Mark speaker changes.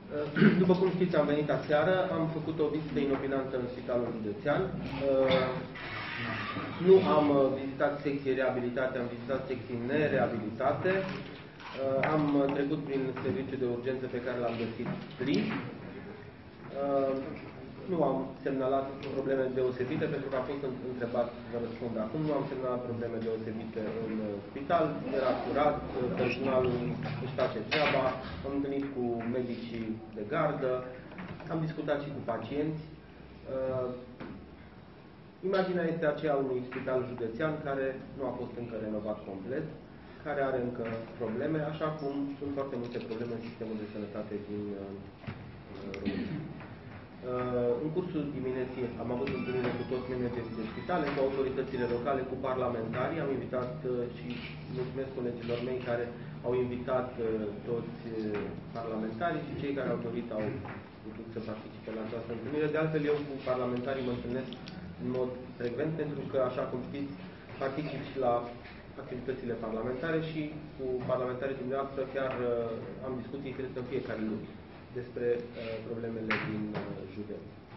Speaker 1: După cum știți, am venit aseară, am făcut o vizită inopinantă în Spitalul Județean. Nu am vizitat secții reabilitate, am vizitat secții nereabilitate. Am trecut prin serviciul de urgență pe care l-am găsit plin. Nu am semnalat probleme deosebite, pentru că am fost întrebat să răspund acum. Nu am semnalat probleme deosebite în spital. Era curat, personalul își face treaba. Am întâlnit cu medicii de gardă. Am discutat și cu pacienți. Imaginea este aceea unui spital județean care nu a fost încă renovat complet, care are încă probleme, așa cum sunt foarte multe probleme în sistemul de sănătate din România. În cursul dimineții am avut întâlnire cu toți managerii de spitale, cu autoritățile locale, cu parlamentarii. Am invitat și mulțumesc colegilor mei care au invitat toți parlamentarii și cei care au dorit au putut să participe la această întâlnire. De altfel, eu cu parlamentarii mă întâlnesc în mod frecvent, pentru că, așa cum știți, particip și la activitățile parlamentare și cu parlamentarii dumneavoastră chiar am discuții, cred că în fiecare lună, despre problemele din județ.